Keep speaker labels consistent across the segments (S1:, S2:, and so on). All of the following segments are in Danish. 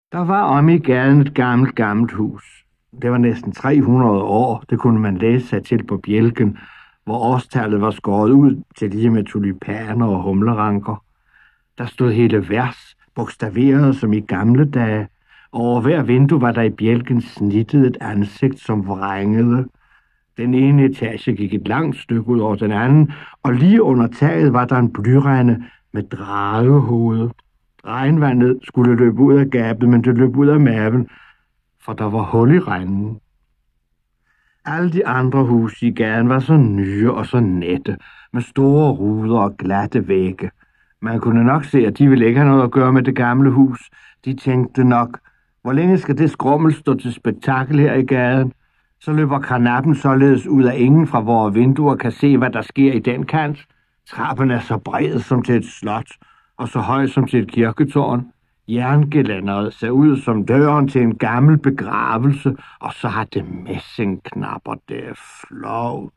S1: Der var om i gaden et gammelt hus. Det var næsten 300 år, det kunne man læse sig til på bjælken, hvor årstallet var skåret ud til lige med tulipaner og humleranker. Der stod hele vers, bogstaveret som i gamle dage. Over hver vindue var der i bjælken snittet et ansigt, som vrængede. Den ene etage gik et langt stykke ud over den anden, og lige under taget var der en blyrende med dragehoved. Regnvandet skulle løbe ud af gabet, men det løb ud af maven, for der var hul i regnen. Alle de andre huse i gaden var så nye og så nette, med store ruder og glatte vægge. Man kunne nok se, at de ville ikke have noget at gøre med det gamle hus. De tænkte nok, hvor længe skal det skrummel stå til spektakel her i gaden? Så løber karnappen således ud af ingen fra vores vinduer kan se, hvad der sker i den kant. Trappen er så bred som til et slot, og så høj som til et kirketårn. Jerngelænderet ser ud som døren til en gammel begravelse, og så har det messingknapper, det er flovt.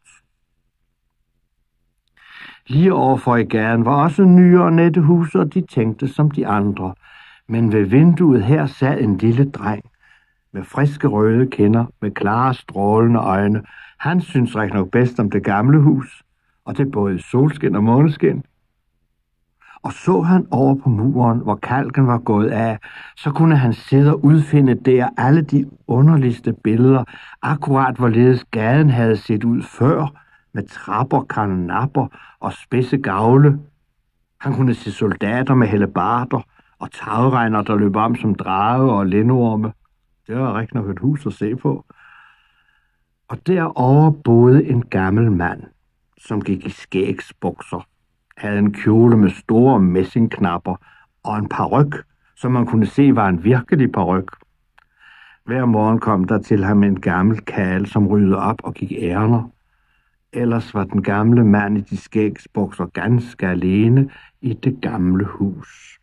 S1: Lige overfor i gaden var også nye og nette huse, og de tænkte som de andre. Men ved vinduet her sad en lille dreng med friske røde kinder, med klare strålende øjne. Han syntes rigtig nok bedst om det gamle hus, og det både solskin og måneskin. Og så han over på muren, hvor kalken var gået af, så kunne han sidde og udfinde der alle de underligste billeder, akkurat hvorledes gaden havde set ud før, med trapper, karnapper og spidse gavle. Han kunne se soldater med hellebarder og tagregner, der løb om som drage og lindorme. Det var rigtig nok et hus at se på. Og derovre boede en gammel mand, som gik i skægsbukser, havde en kjole med store messingknapper og en paryk, som man kunne se var en virkelig paryk. Hver morgen kom der til ham en gammel karl, som ryddede op og gik ærender. Ellers var den gamle mand i de skægsbukser ganske alene i det gamle hus.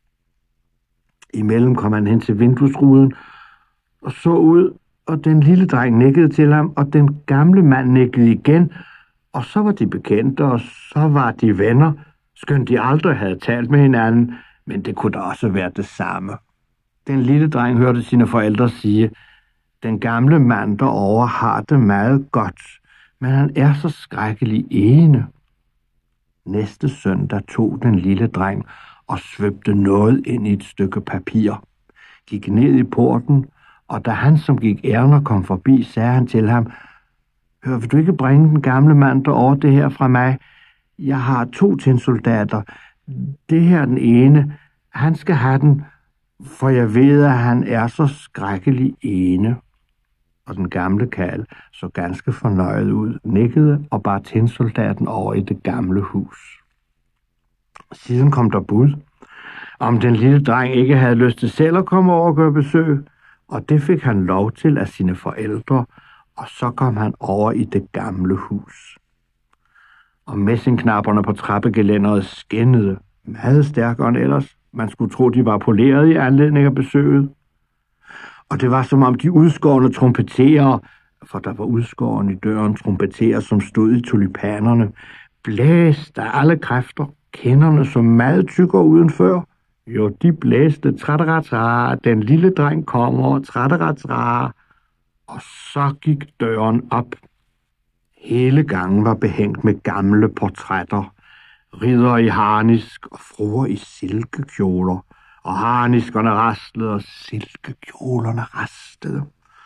S1: Imellem kom han hen til vinduesruden og så ud, og den lille dreng nikkede til ham, og den gamle mand nikkede igen, og så var de bekendte, og så var de venner, skønt de aldrig havde talt med hinanden, men det kunne da også være det samme. Den lille dreng hørte sine forældre sige, den gamle mand derovre har det meget godt, men han er så skrækkelig ene. Næste søndag tog den lille dreng og svøbte noget ind i et stykke papir, gik ned i porten, og da han, som gik ærner, kom forbi, sagde han til ham, hør, vil du ikke bringe den gamle mand derovre det her fra mig? Jeg har 2 tinsoldater. Det her den ene, han skal have den, for jeg ved, at han er så skrækkelig ene. Og den gamle karl så ganske fornøjet ud, nikkede og bar tinsoldaten over i det gamle hus. Siden kom der bud, om den lille dreng ikke havde lyst til selv at komme over og gøre besøg, og det fik han lov til af sine forældre, og så kom han over i det gamle hus. Og messingknapperne på trappegelænderet skinnede meget stærkere end ellers. Man skulle tro, de var poleret i anledning af besøget. Og det var som om de udskårne trompeterer, for der var udskåren i døren trompeterer, som stod i tulipanerne, blæste af alle kræfter, kinderne så meget tykkere udenfør. Jo, de blæste, trætteratra, den lille dreng kommer, trætteratra. Og så gik døren op. Hele gangen var behængt med gamle portrætter. Riddere i harnisk og fruer i silkekjoler. Og harniskerne rastlede, og silkekjolerne rastede.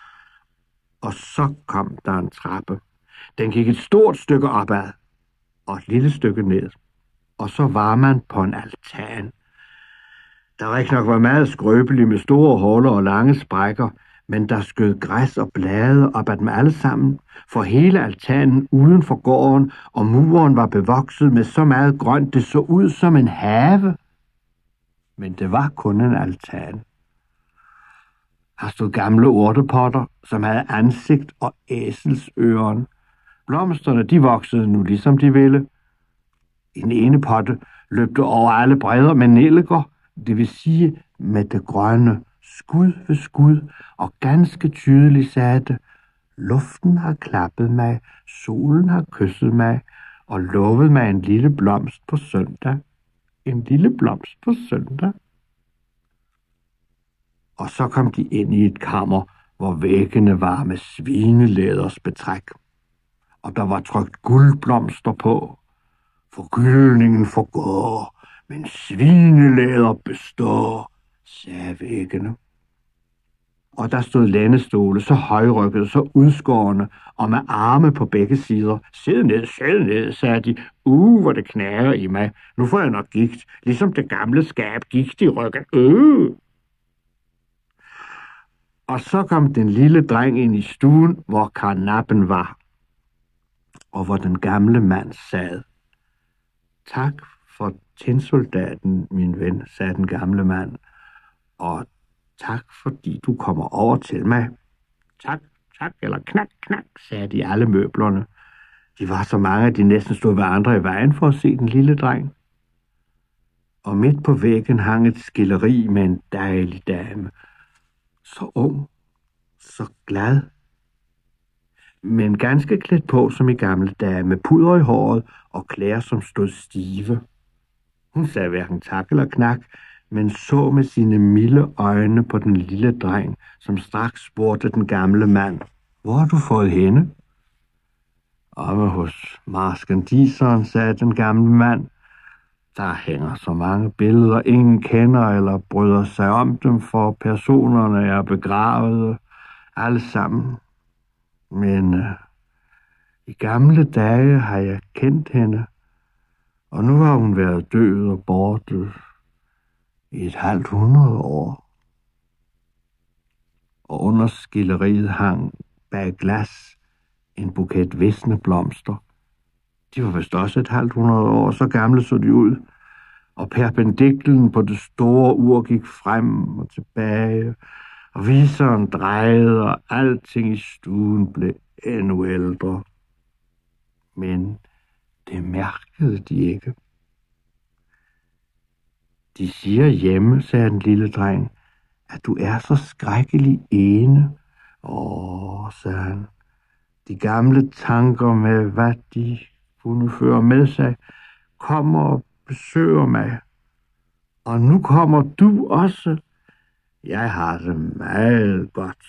S1: Og så kom der en trappe. Den gik et stort stykke opad, og et lille stykke ned. Og så var man på en altan. Der rigtig nok var meget skrøbelig med store huller og lange sprækker, men der skød græs og blade op ad dem alle sammen, for hele altanen uden for gården, og muren var bevokset med så meget grønt, det så ud som en have. Men det var kun en altan. Her stod gamle urtepotter, som havde ansigt og æselsøren. Blomsterne, de voksede nu ligesom de ville. I den ene potte løbte over alle bredder med nelliker, det vil sige med det grønne, skud ved skud, og ganske tydeligt sagde det, luften har klappet mig, solen har kysset mig, og lovet mig en lille blomst på søndag. En lille blomst på søndag. Og så kom de ind i et kammer, hvor væggene var med svinelæders betræk. Og der var trykt guldblomster på. Forgyldningen forgår, men svinelæder består, sagde væggene. Og der stod lænestole, så højrykkede, så udskårne, og med arme på begge sider. Sid ned, sagde de. Hvor det knager i mig. Nu får jeg nok gigt, ligesom det gamle skab gigt i ryggen. Og så kom den lille dreng ind i stuen, hvor karnappen var, og hvor den gamle mand sad. Tak for tinsoldaten, min ven, sagde den gamle mand, og tak fordi du kommer over til mig. Tak, eller knak, sagde de alle møblerne. De var så mange, at de næsten stod hverandre i vejen for at se den lille dreng. Og midt på væggen hang et skilleri med en dejlig dame. Så ung, så glad, men ganske klædt på som i gamle dage, med pudder i håret og klæder, som stod stive. Hun sagde hverken tak eller knak, men så med sine milde øjne på den lille dreng, som straks spurgte den gamle mand, hvor har du fået hende? Omme hos marskandiseren, sagde den gamle mand. Der hænger så mange billeder, ingen kender eller bryder sig om dem, for personerne er begravet, alle sammen. Men i gamle dage har jeg kendt hende, og nu har hun været død og borte i 50 år. Og under skilleriet hang bag glas en buket visne blomster. De var vist også 50 år, så gamle så de ud. Og perpendiklen på det store ur gik frem og tilbage, og viseren drejede, og alting i stuen blev endnu ældre. Men det mærkede de ikke. De siger hjemme, sagde den lille dreng, at du er så skrækkelig ene. Sagde han, de gamle tanker med, hvad de kunne føre med sig, kommer og besøger mig. Og nu kommer du også. Jeg har det meget godt.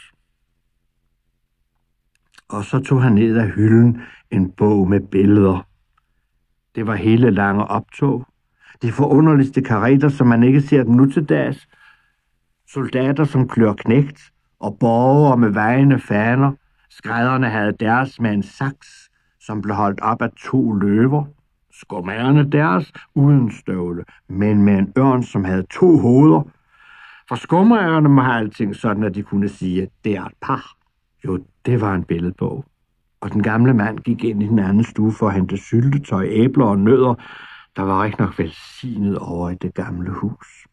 S1: Og så tog han ned af hylden en bog med billeder. Det var hele lange optog. De forunderligste karetter, som man ikke ser dem nu til dags. Soldater, som klør knægt, og borgere med vejende faner. Skrædderne havde deres med en saks, som blev holdt op af 2 løver. Skomagerne deres uden støvle, men med en ørn, som havde 2 hoveder. For skomagerne må have alting sådan, at de kunne sige, at det er et par. Jo, det var en billedbog. Og den gamle mand gik ind i den anden stue for at hente syltetøj, æbler og nødder. Der var ikke nok velsignet over i det gamle hus.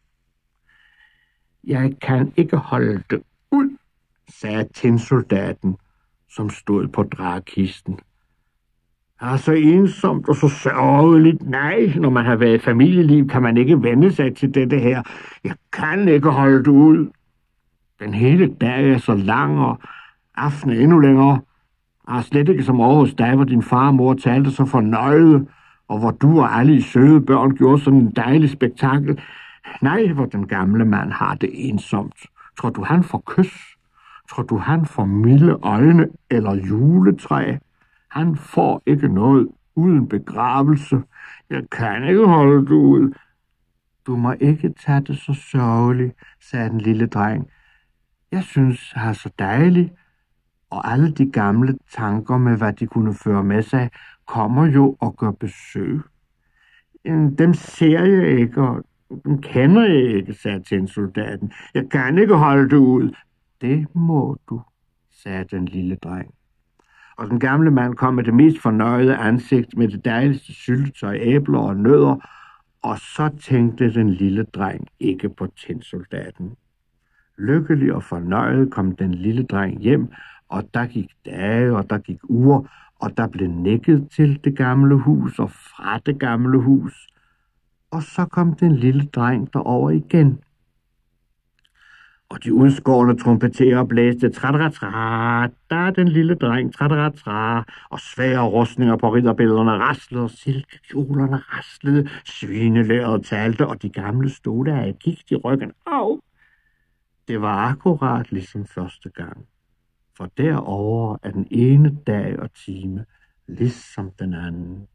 S1: Jeg kan ikke holde det ud, sagde tinsoldaten, som stod på dragkisten. Så ensomt og så sørgeligt. Nej, når man har været i familieliv, kan man ikke vende sig til dette her. Jeg kan ikke holde det ud. Den hele dag er så lang, og aftenen endnu længere. Jeg er slet ikke som over hos dig, hvor din far og mor talte så fornøjede, og hvor du og alle i søde børn gjorde sådan en dejlig spektakel. Nej, hvor den gamle mand har det ensomt. Tror du, han får kys? Tror du, han får milde øjne eller juletræ? Han får ikke noget uden begravelse. Jeg kan ikke holde det ud. Du må ikke tage det så sørgeligt, sagde den lille dreng. Jeg synes, han er så dejlig, og alle de gamle tanker med, hvad de kunne føre med sig, kommer jo og gør besøg. Dem ser jeg ikke, og dem kender jeg ikke, sagde tinsoldaten. Jeg kan ikke holde det ud. Det må du, sagde den lille dreng. Og den gamle mand kom med det mest fornøjede ansigt med det dejligste syltetøj, æbler og nødder, og så tænkte den lille dreng ikke på tinsoldaten. Lykkelig og fornøjet kom den lille dreng hjem, og der gik dage, og der gik uger, og der blev nikket til det gamle hus og fra det gamle hus. Og så kom den lille dreng derover igen. Og de udskårne trompeterer blæste tra-tra-tra, der den lille dreng tra-tra-tra, og svære rustninger på ridderbillederne raslede, og silkekjolerne raslede, svinelæret talte, og de gamle stole af gik i ryggen. Au! Det var akkurat ligesom første gang. For derovre er den ene dag og time ligesom den anden.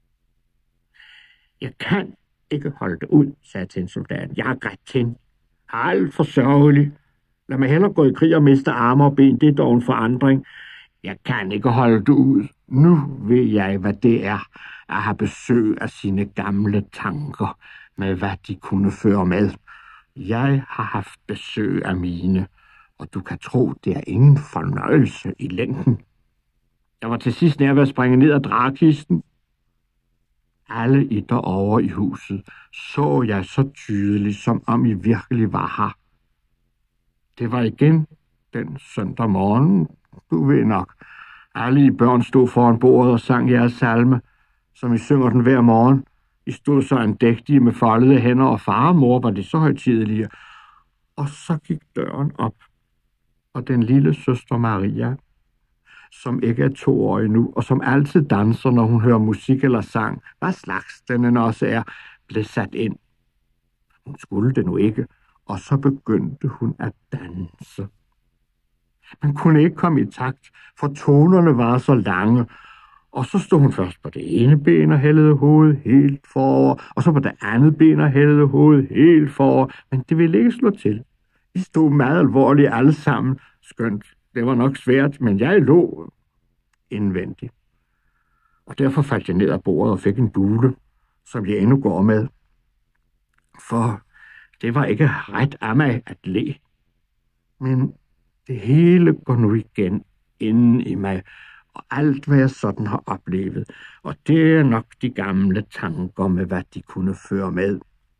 S1: Jeg kan ikke holde det ud, sagde tinsoldaten. Jeg har grædt tin. Alt for sørgelig. Lad mig hellere gå i krig og miste arme og ben. Det er dog en forandring. Jeg kan ikke holde det ud. Nu ved jeg, hvad det er at have besøg af sine gamle tanker med, hvad de kunne føre med. Jeg har haft besøg af mine, og du kan tro, det er ingen fornøjelse i længden. Jeg var til sidst nær ved at springe ned af dragkisten. Alle I derovre i huset så jeg så tydeligt, som om I virkelig var her. Det var igen den søndag morgen, du ved nok. Alle I børn stod foran bordet og sang jeres salme, som I synger den hver morgen. I stod så andægtige med foldede hænder, og far og mor var det så højtidelige. Og så gik døren op, og den lille søster Maria, som ikke er 2 år endnu, og som altid danser, når hun hører musik eller sang, hvad slags den end også er, blev sat ind. Hun skulle det nu ikke, og så begyndte hun at danse. Man kunne ikke komme i takt, for tonerne var så lange, og så stod hun først på det ene ben og hældede hovedet helt forover, og så på det andet ben og hældede hovedet helt forover, men det ville ikke slå til. Vi stod meget alvorligt alle sammen, skønt det var nok svært, men jeg lå indvendigt. Og derfor faldt jeg ned af bordet og fik en bule, som jeg endnu går med. For det var ikke ret af mig at le. Men det hele går nu igen inden i mig, og alt hvad jeg sådan har oplevet. Og det er nok de gamle tanker med, hvad de kunne føre med.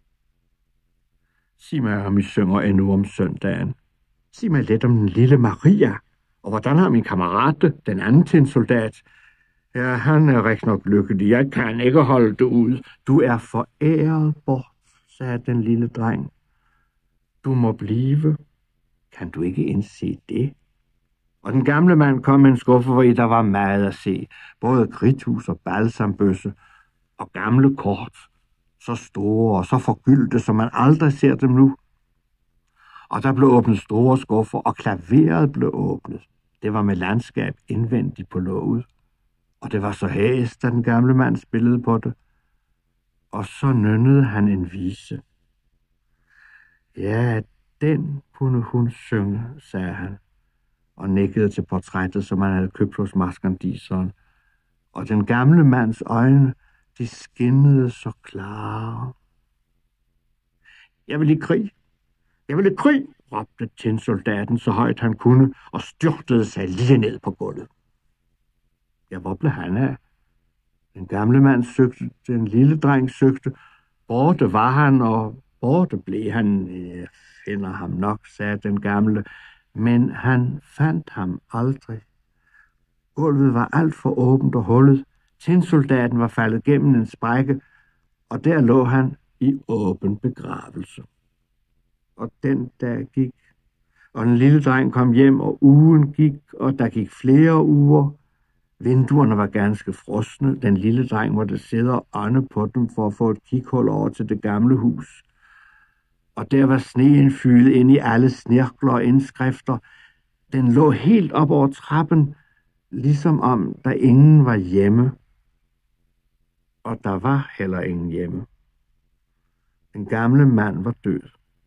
S1: Sig mig, om I synger endnu om søndagen. Sig mig lidt om den lille Maria. Og hvordan har min kammerat, den anden tinsoldat? Ja, han er rigtig nok lykkelig. Jeg kan ikke holde det ud. Du er foræret bort, sagde den lille dreng. Du må blive. Kan du ikke indse det? Og den gamle mand kom med en skuffe, hvor i der var meget at se. Både kridthus og balsambøsse og gamle kort. Så store og så forgyldte, som man aldrig ser dem nu. Og der blev åbnet store skuffer, og klaveret blev åbnet. Det var med landskab indvendigt på låget. Og det var så hæst, da den gamle mand spillede på det. Og så nynnede han en vise. Ja, den kunne hun synge, sagde han, og nikkede til portrættet, som han havde købt hos maskandiseren. Og den gamle mands øjne, de skinnede så klare. Jeg vil i krig. Jeg vil i krig, råbte tinsoldaten så højt han kunne, og styrtede sig lige ned på gulvet. Ja, hvor blev han af? Den gamle mand søgte, den lille dreng søgte. Borte var han, og borte blev han. Jeg finder ham nok, sagde den gamle, men han fandt ham aldrig. Gulvet var alt for åbent og hullet. Tinsoldaten var faldet gennem en sprække, og der lå han i åben begravelse. Og den dag gik, og den lille dreng kom hjem, og ugen gik, og der gik flere uger. Vinduerne var ganske frosne. Den lille dreng måtte sidde og ånde på dem for at få et kighul over til det gamle hus. Og der var sneen fylet ind i alle snirkler og indskrifter. Den lå helt op over trappen, ligesom om der ingen var hjemme. Og der var heller ingen hjemme. Den gamle mand var død.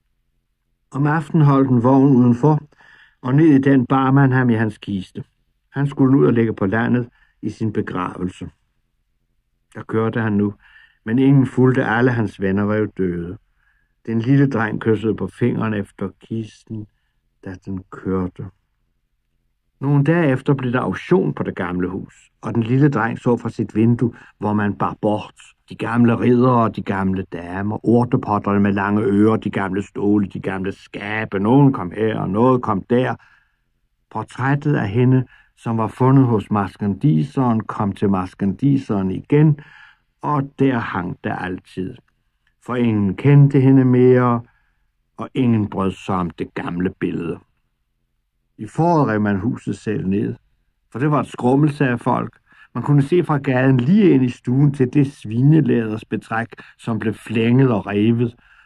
S1: Om aftenen holdt en vogn udenfor, og ned i den bar man ham i hans kiste. Han skulle ud og ligge på landet i sin begravelse. Der kørte han nu, men ingen fulgte. Alle hans venner var jo døde. Den lille dreng kyssede på fingeren efter kisten, da den kørte. Nogle dage efter blev der auktion på det gamle hus, og den lille dreng så fra sit vindue, hvor man bar bort de gamle riddere og de gamle damer, urtepotterne med lange ører, de gamle stole, de gamle skabe. Nogen kom her, og noget kom der. Portrættet af hende, som var fundet hos maskandiseren, kom til maskandiseren igen, og der hang det altid. For ingen kendte hende mere, og ingen brød sig om det gamle billede. I foråret rev man huset selv ned, for det var et skrummelse af folk. Man kunne se fra gaden lige ind i stuen til det svinelædersbetræk, som blev flænget og revet,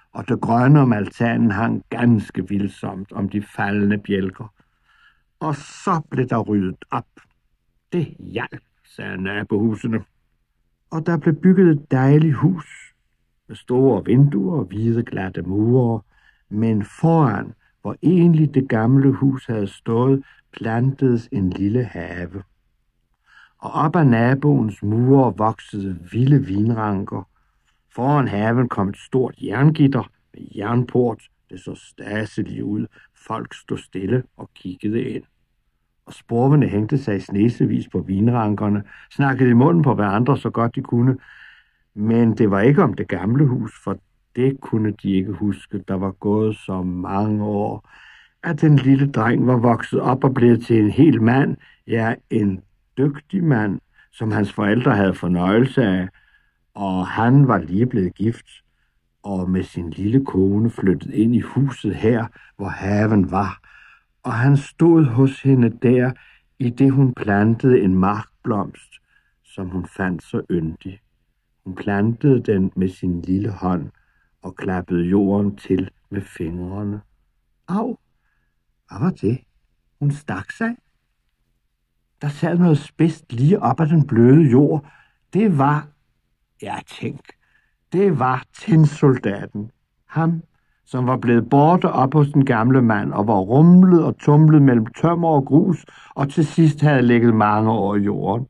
S1: og det grønne om altanen hang ganske vildsomt om de faldende bjælker. Og så blev der ryddet op. Det hjalp, sagde nabohusene. Og der blev bygget et dejligt hus med store vinduer og hvide glatte mure, men foran, hvor egentlig det gamle hus havde stået, plantedes en lille have. Og op ad naboens mure voksede vilde vinranker. Foran haven kom et stort jerngitter med jernport. Det så staseligt ud. Folk stod stille og kiggede ind. Og sporvene hængte sig snesevis på vinrankerne, snakkede i munden på hverandre så godt de kunne. Men det var ikke om det gamle hus, for det kunne de ikke huske. Der var gået så mange år, at den lille dreng var vokset op og blevet til en hel mand, ja, en dygtig mand, som hans forældre havde fornøjelse af, og han var lige blevet gift, og med sin lille kone flyttet ind i huset her, hvor haven var, og han stod hos hende der, i det hun plantede en markblomst, som hun fandt så yndig. Hun plantede den med sin lille hånd og klappede jorden til med fingrene. Au, hvad var det? Hun stak sig. Der sad noget spidst lige op ad den bløde jord. Det var, det var tinsoldaten. Ham, som var blevet borte op hos den gamle mand og var rumlet og tumlet mellem tømmer og grus og til sidst havde ligget mange år i jorden.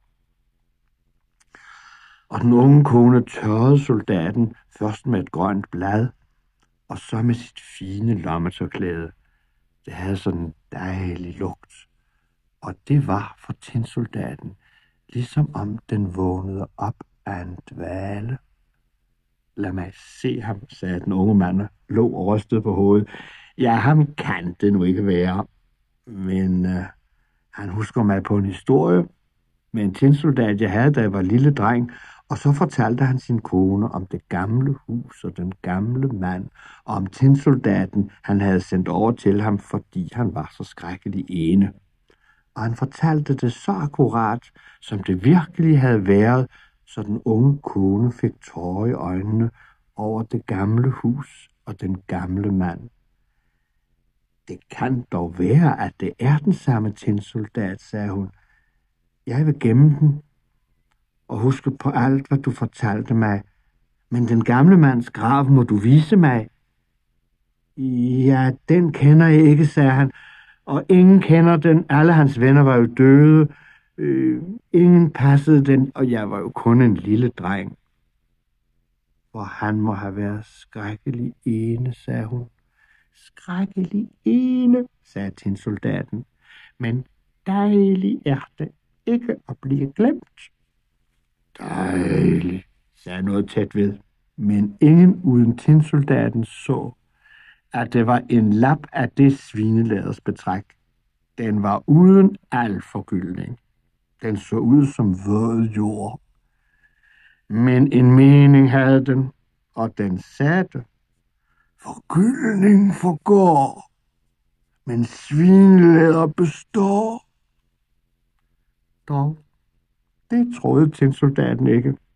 S1: Og den unge kone tørrede soldaten først med et grønt blad og så med sit fine lommetørklæde. Det havde sådan en dejlig lugt, og det var for tinsoldaten, ligesom om den vågnede op af en dvale. Lad mig se ham, sagde den unge mand og lå og rystede på hovedet. Ja, ham kan det nu ikke være, men han husker mig på en historie med en tinsoldat, jeg havde, da jeg var lille dreng, og så fortalte han sin kone om det gamle hus og den gamle mand, og om tinsoldaten, han havde sendt over til ham, fordi han var så skrækkelig ene. Og han fortalte det så akkurat, som det virkelig havde været, så den unge kone fik tårer i øjnene over det gamle hus og den gamle mand. Det kan dog være, at det er den samme tinsoldat, sagde hun. Jeg vil gemme den og huske på alt, hvad du fortalte mig. Men den gamle mands grav må du vise mig. Ja, den kender jeg ikke, sagde han, og ingen kender den. Alle hans venner var jo døde. Ingen passede den, og jeg var jo kun en lille dreng. For han må have været skrækkelig ene, sagde hun. Skrækkelig ene, sagde tinsoldaten, men dejlig er det ikke at blive glemt. Dejlig, sagde noget tæt ved, men ingen uden tinsoldaten så, at det var en lap af det svinelæders betræk. Den var uden al forgyldning. Den så ud som våd jord. Men en mening havde den, og den sagde, forgyldning forgår, men svinelæder består. Dog, det troede tinsoldaten ikke.